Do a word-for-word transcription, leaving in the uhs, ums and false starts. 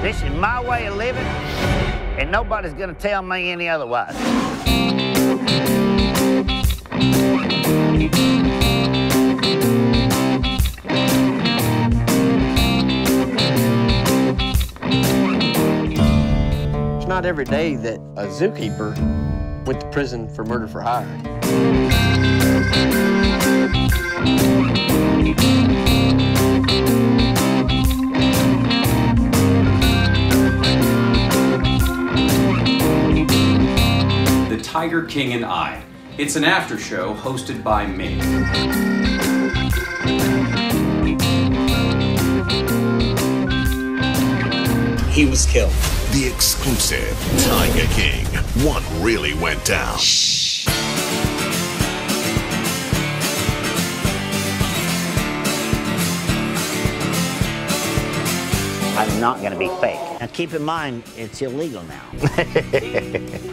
This is my way of living, and nobody's gonna tell me any otherwise. It's not every day that a zookeeper went to prison for murder for hire. The Tiger King and I. It's an after show hosted by me. He was killed. The exclusive Tiger King. What really went down? Shh. I'm not gonna be fake. Now keep in mind, it's illegal now.